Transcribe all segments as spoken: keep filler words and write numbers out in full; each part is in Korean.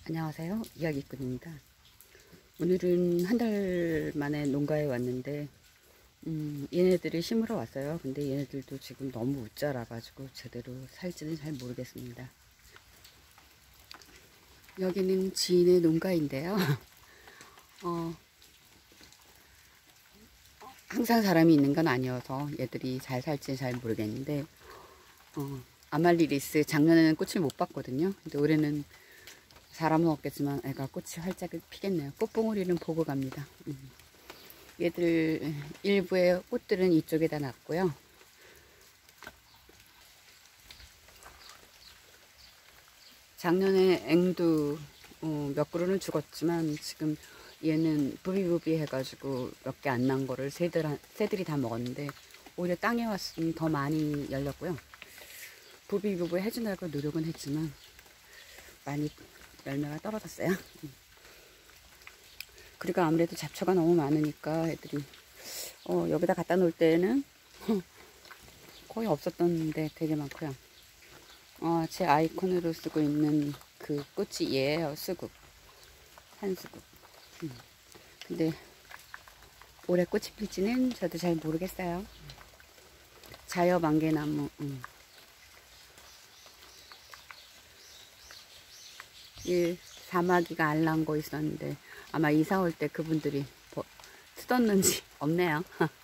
안녕하세요. 이야기꾼입니다. 오늘은 한 달 만에 농가에 왔는데 음, 얘네들이 심으러 왔어요. 근데 얘네들도 지금 너무 못 자라가지고 제대로 살지는 잘 모르겠습니다. 여기는 지인의 농가인데요. 어, 항상 사람이 있는 건 아니어서 얘들이 잘 살지는 잘 모르겠는데 어, 아말리리스 작년에는 꽃을 못 봤거든요. 근데 올해는 사람은 없겠지만 애가 꽃이 활짝 피겠네요. 꽃봉오리는 보고 갑니다. 음. 얘들 일부의 꽃들은 이쪽에다 놨고요. 작년에 앵두 어, 몇 그루는 죽었지만 지금 얘는 부비부비 해가지고 몇 개 안 난 거를 새들, 새들이 다 먹었는데 오히려 땅에 왔으면 더 많이 열렸고요. 부비부비 해주려고 노력은 했지만 많이 열매가 떨어졌어요. 그리고 아무래도 잡초가 너무 많으니까 애들이 어, 여기다 갖다 놓을 때는 거의 없었던데 되게 많고요. 어, 제 아이콘으로 쓰고 있는 그 꽃이 얘예요. 수국, 한수국. 음. 근데 올해 꽃이 필지는 저도 잘 모르겠어요. 자여만개나무. 음. 이 사마귀가 알랑 거 있었는데 아마 이사 올 때 그분들이 뭐 뜯었는지 없네요.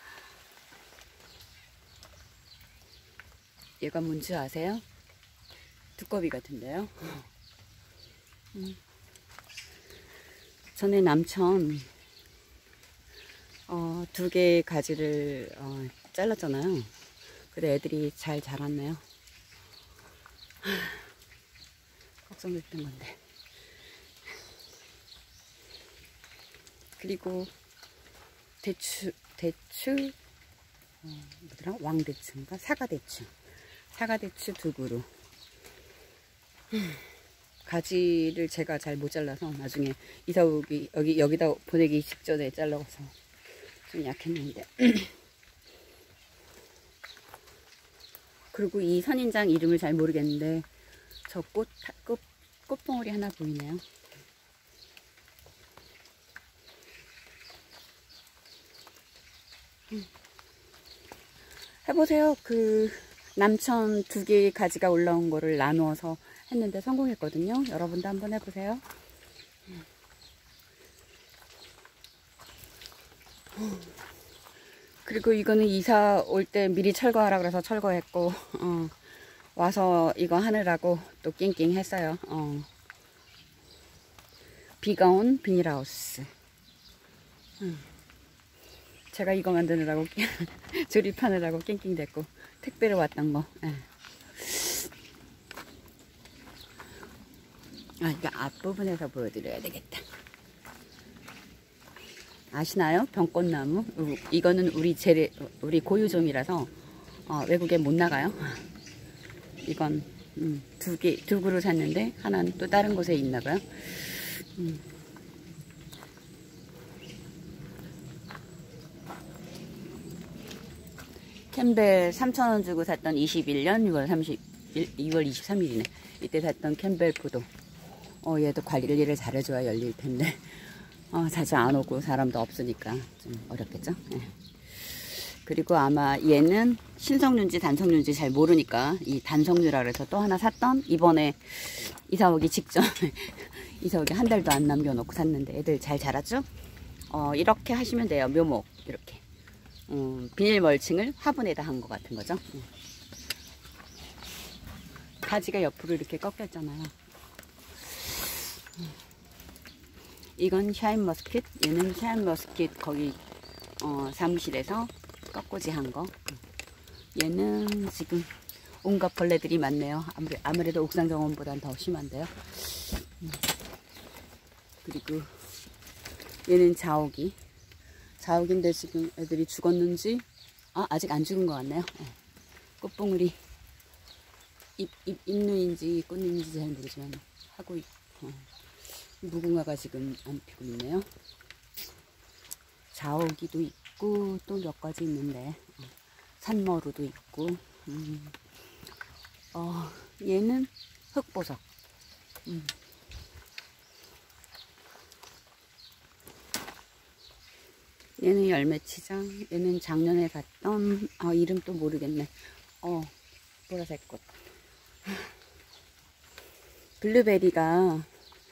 얘가 뭔지 아세요? 두꺼비 같은데요. 음. 전에 남천 어, 두 개의 가지를 어, 잘랐잖아요. 근데 애들이 잘 자랐네요. 걱정됐던 건데. 그리고 대추, 대추, 어, 뭐더라? 왕대추인가? 사과대추. 사과대추 두 그루. 가지를 제가 잘 못 잘라서 나중에 이사 오기, 여기, 여기다 보내기 직전에 잘라서 좀 약했는데. 그리고 이 선인장 이름을 잘 모르겠는데, 저 꽃, 꽃, 꽃봉오리 하나 보이네요. 해보세요. 그 남천 두 개의 가지가 올라온 거를 나누어서 했는데 성공했거든요. 여러분도 한번 해보세요. 그리고 이거는 이사 올 때 미리 철거하라 그래서 철거했고 어, 와서 이거 하느라고 또 낑낑 했어요. 어. 비가 온 비닐하우스. 음. 제가 이거 만드느라고 조립하느라고 낑낑댔고 택배로 왔던 거. 네. 아, 이거 앞부분에서 보여드려야 되겠다. 아시나요? 병꽃나무. 이거는 우리 재래, 우리 고유종이라서 어, 외국에 못 나가요. 이건 음, 두 개, 두 그루 샀는데 하나는 또 다른 곳에 있나봐요. 음. 캠벨 삼천 원 주고 샀던 이십일 년 유월 삼십일, 유월 이십삼 일이네. 이때 샀던 캠벨 포도. 어, 얘도 관리를 잘해줘야 열릴 텐데. 어, 자주 안 오고 사람도 없으니까 좀 어렵겠죠. 네. 그리고 아마 얘는 신성류인지 단성류인지 잘 모르니까 이 단성류라 그래서 또 하나 샀던, 이번에 이사 오기 직전에 이사 오기 한 달도 안 남겨놓고 샀는데 애들 잘 자랐죠? 어, 이렇게 하시면 돼요. 묘목 이렇게 음, 비닐 멀칭을 화분에다 한 것 같은 거죠. 음. 가지가 옆으로 이렇게 꺾였잖아요. 음. 이건 샤인머스킷, 얘는 샤인머스킷 거기 어, 사무실에서 꺾꽂이 한 거. 얘는 지금 온갖 벌레들이 많네요. 아무래, 아무래도 옥상 정원보단 더 심한데요. 음. 그리고 얘는 자옥이. 자옥인데 지금 애들이 죽었는지, 아, 아직 안 죽은 것 같네요. 네. 꽃봉우리 잎, 잎, 잎누인지 꽃잎인지 잘 모르지만 하고 있고. 어. 무궁화가 지금 안 피고 있네요. 자오기도 있고 또 몇 가지 있는데 어, 산머루도 있고 음. 어, 얘는 흑보석. 음. 얘는 열매치장. 얘는 작년에 샀던, 아, 이름 또 모르겠네. 어, 보라색 꽃. 블루베리가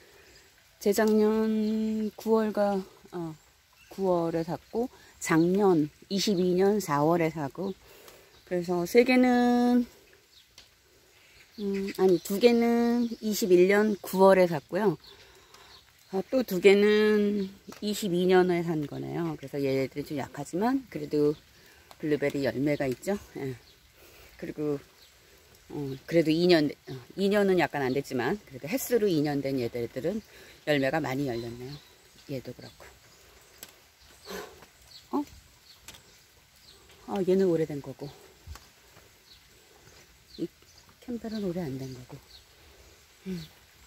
재작년 구월과, 어, 구월에 샀고, 작년 이십이 년 사월에 사고, 그래서 세 개는, 음, 아니, 두 개는 이십일 년 구월에 샀고요. 어, 또 두 개는 이십이 년에 산 거네요. 그래서 얘네들이 좀 약하지만, 그래도 블루베리 열매가 있죠. 예. 그리고, 어, 그래도 이 년, 어, 이 년은 약간 안 됐지만, 그래도 햇수로 이 년 된 얘들은 열매가 많이 열렸네요. 얘도 그렇고. 어? 어, 얘는 오래된 거고. 이 캠벨은 오래 안 된 거고. 음.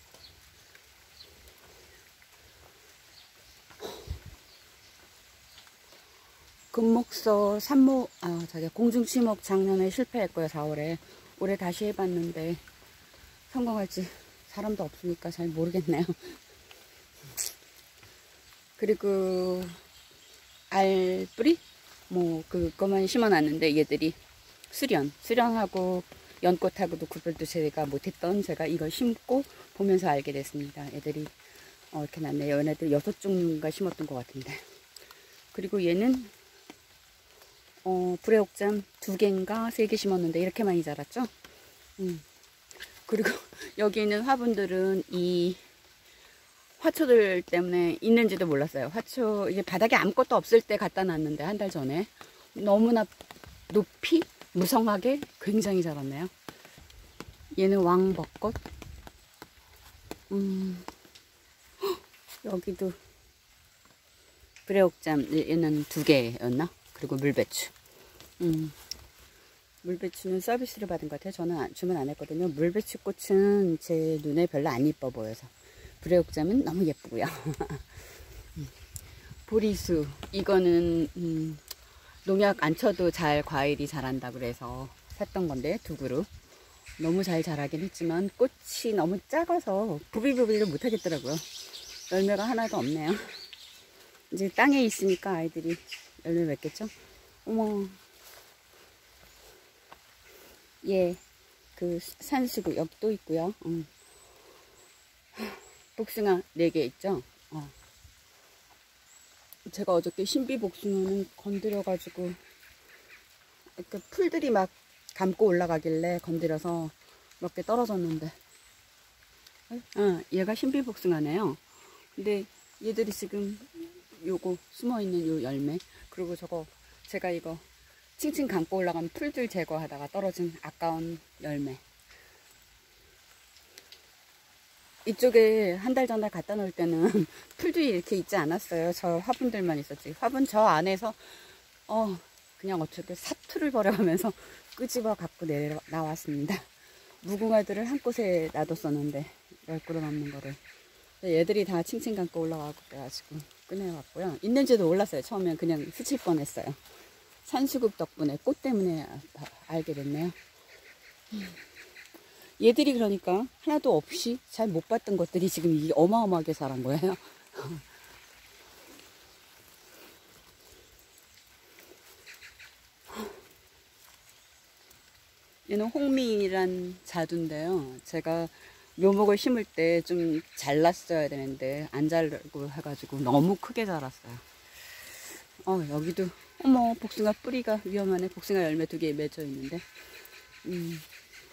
금목서 산모, 아, 자기 공중치목 작년에 실패했고요, 사월에. 올해 다시 해봤는데, 성공할지 사람도 없으니까 잘 모르겠네요. 그리고, 알뿌리? 뭐, 그것만 심어놨는데, 얘들이 수련, 수련하고 연꽃하고도 구별도 제가 못했던 제가 이걸 심고 보면서 알게 됐습니다. 애들이, 어, 이렇게 났네요. 얘네들 여섯 종류인가 심었던 것 같은데. 그리고 얘는, 어, 불에옥잠 두 개인가 세 개 심었는데 이렇게 많이 자랐죠? 음. 그리고 여기 있는 화분들은 이 화초들 때문에 있는지도 몰랐어요. 화초, 이제 바닥에 아무것도 없을 때 갖다 놨는데 한 달 전에 너무나 높이 무성하게 굉장히 자랐네요. 얘는 왕벚꽃. 음. 여기도 불에옥잠, 얘는 두 개였나? 그리고 물배추. 음, 물배추는 서비스를 받은 것 같아요. 저는 주문 안 했거든요. 물배추 꽃은 제 눈에 별로 안 이뻐 보여서. 불에옥잠은 너무 예쁘고요. 보리수, 이거는 음, 농약 안 쳐도 잘 과일이 자란다 그래서 샀던 건데, 두 그루. 너무 잘 자라긴 했지만 꽃이 너무 작아서 부비부비를 못 하겠더라고요. 열매가 하나도 없네요. 이제 땅에 있으니까 아이들이 열매 맺겠죠? 어머, 예, 그 산수구 여기 또 있고요. 음. 복숭아 네 개 있죠? 어. 제가 어저께 신비 복숭아는 건드려가지고 그 풀들이 막 감고 올라가길래 건드려서 몇 개 떨어졌는데, 어, 얘가 신비 복숭아네요. 근데 얘들이 지금 요거 숨어있는 요 열매, 그리고 저거 제가 이거 칭칭 감고 올라간 풀들 제거하다가 떨어진 아까운 열매. 이쪽에 한 달 전에 갖다 놓을 때는 풀들이 이렇게 있지 않았어요. 저 화분들만 있었지. 화분 저 안에서 어 그냥 어떻게 사투를 벌여가면서 끄집어 갖고 내려 나왔습니다. 무궁화들을 한 곳에 놔뒀었는데 열 그루 넘는 거를 얘들이 다 칭칭 감고 올라가고 그래가지고 꺼내왔고요. 있는지도 몰랐어요. 처음엔 그냥 스칠 뻔했어요. 산수국 덕분에 꽃 때문에 알게 됐네요. 얘들이 그러니까 하나도 없이 잘 못 봤던 것들이 지금 이 어마어마하게 자란 거예요. 얘는 홍미란 자두인데요. 제가 묘목을 심을 때 좀 잘랐어야 되는데 안 자르고 해가지고 너무 크게 자랐어요. 어, 여기도 어머, 복숭아 뿌리가 위험하네. 복숭아 열매 두 개 맺어 있는데. 음.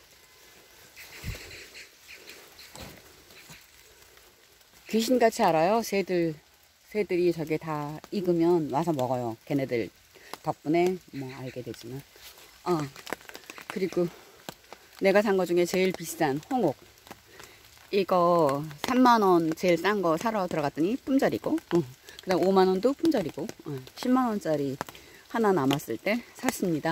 귀신같이 알아요. 새들, 새들이 저게 다 익으면 와서 먹어요. 걔네들 덕분에 뭐 알게 되지만. 어, 그리고 내가 산 거 중에 제일 비싼 홍옥. 이거 삼만 원 제일 싼 거 사러 들어갔더니 품절이고, 어. 그 다음 오만 원도 품절이고, 어. 십만 원짜리 하나 남았을 때 샀습니다.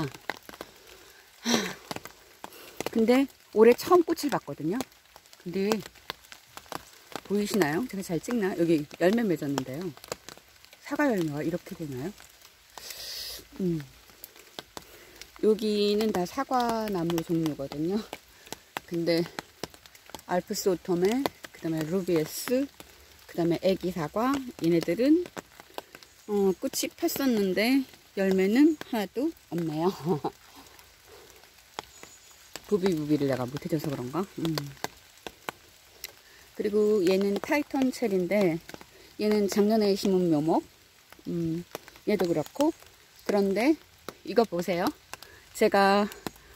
근데 올해 처음 꽃을 봤거든요. 근데 보이시나요? 제가 잘 찍나? 여기 열매 맺었는데요. 사과 열매가 이렇게 되나요? 음. 여기는 다 사과나무 종류거든요. 근데 알프스 오토메, 그 다음에 루비에스, 그 다음에 애기 사과, 얘네들은 어, 꽃이 폈었는데 열매는 하나도 없네요. 부비부비를 내가 못해줘서 그런가? 음. 그리고 얘는 타이턴 체리인데 얘는 작년에 심은 묘목. 음, 얘도 그렇고. 그런데 이거 보세요. 제가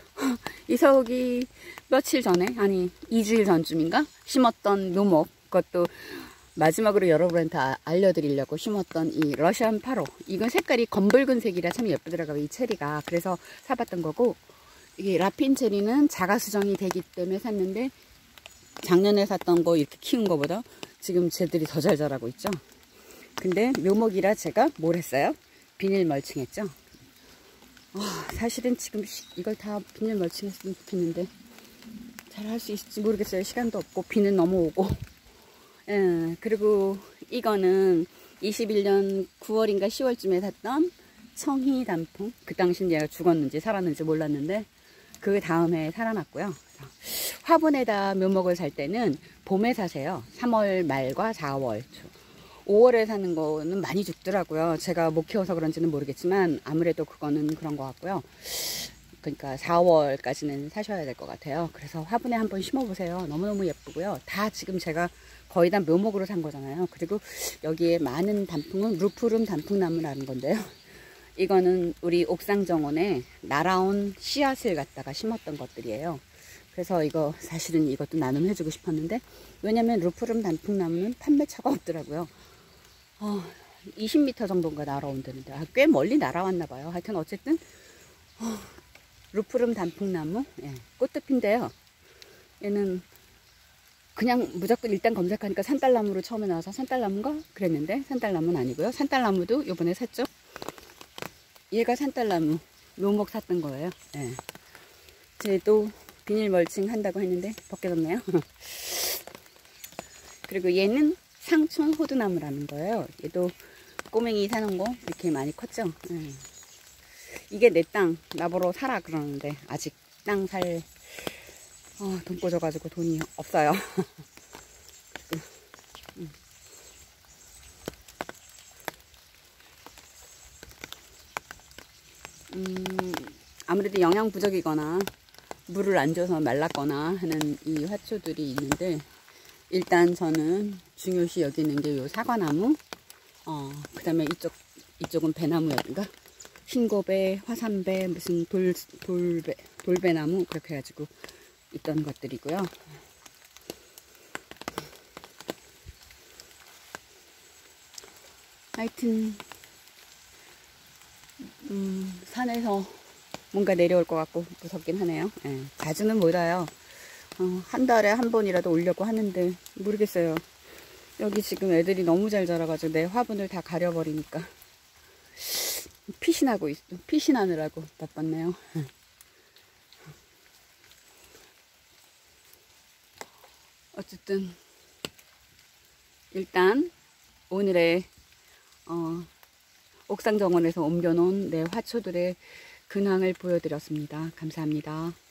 이서욱이 며칠 전에, 아니 이주일 전쯤인가 심었던 묘목, 그것도 마지막으로 여러분한테 알려드리려고 심었던 이 러시안 파로. 이건 색깔이 검붉은색이라 참 예쁘더라고요, 이 체리가. 그래서 사봤던 거고, 이게 라핀 체리는 자가 수정이 되기 때문에 샀는데 작년에 샀던 거 이렇게 키운 거보다 지금 쟤들이 더 잘 자라고 있죠. 근데 묘목이라 제가 뭘 했어요? 비닐 멀칭 했죠. 어, 사실은 지금 이걸 다 비닐 멀칭 했으면 좋겠는데 잘 할 수 있을지 모르겠어요. 시간도 없고 비는 너무 오고. 예, 그리고 이거는 이십일 년 구월인가 시월쯤에 샀던 청희 단풍. 그 당시는 얘가 죽었는지 살았는지 몰랐는데 그 다음에 살아났고요. 화분에다 묘목을 살 때는 봄에 사세요. 삼월 말과 사월. 오월에 사는 거는 많이 죽더라고요. 제가 못 키워서 그런지는 모르겠지만 아무래도 그거는 그런 것 같고요. 그러니까 사월까지는 사셔야 될 것 같아요. 그래서 화분에 한번 심어보세요. 너무너무 예쁘고요. 다 지금 제가 거의 다 묘목으로 산 거잖아요. 그리고 여기에 많은 단풍은 루프룸 단풍나무라는 건데요. 이거는 우리 옥상 정원에 날아온 씨앗을 갖다가 심었던 것들이에요. 그래서 이거 사실은 이것도 나눔해주고 싶었는데, 왜냐면 루프룸 단풍나무는 판매처가 없더라고요. 어, 이십 미터 정도인가 날아온다는데, 아, 꽤 멀리 날아왔나 봐요. 하여튼 어쨌든 어, 루프룸 단풍나무, 예, 꽃도 핀데요. 얘는 그냥 무조건 일단 검색하니까 산딸나무로 처음에 나와서 산딸나무인가 그랬는데 산딸나무는 아니고요. 산딸나무도 요번에 샀죠. 얘가 산딸나무 묘목 샀던 거예요. 예. 쟤도 비닐 멀칭 한다고 했는데 벗겨졌네요. 그리고 얘는 상촌 호두나무라는 거예요. 얘도 꼬맹이 사는 거 이렇게 많이 컸죠. 예. 이게 내 땅 나보러 사라 그러는데 아직 땅 살 어, 돈 꽂아가지고 돈이 없어요. 음, 아무래도 영양 부족이거나 물을 안 줘서 말랐거나 하는 이 화초들이 있는데, 일단 저는 중요시 여기는 게 요 사과나무, 어, 그 다음에 이쪽, 이쪽은 배나무였는가? 흰고배, 화산배, 무슨 돌, 돌배, 돌배나무, 그렇게 해가지고 있던 것들이고요. 하여튼, 음, 산에서 뭔가 내려올 것 같고 무섭긴 하네요. 예, 자주는 못 와요. 어, 한 달에 한 번이라도 오려고 하는데 모르겠어요. 여기 지금 애들이 너무 잘 자라가지고 내 화분을 다 가려버리니까 피신하고 있어. 피신하느라고 바빴네요. 어쨌든 일단 오늘의 어, 옥상 정원에서 옮겨놓은 내 화초들의 근황을 보여드렸습니다. 감사합니다.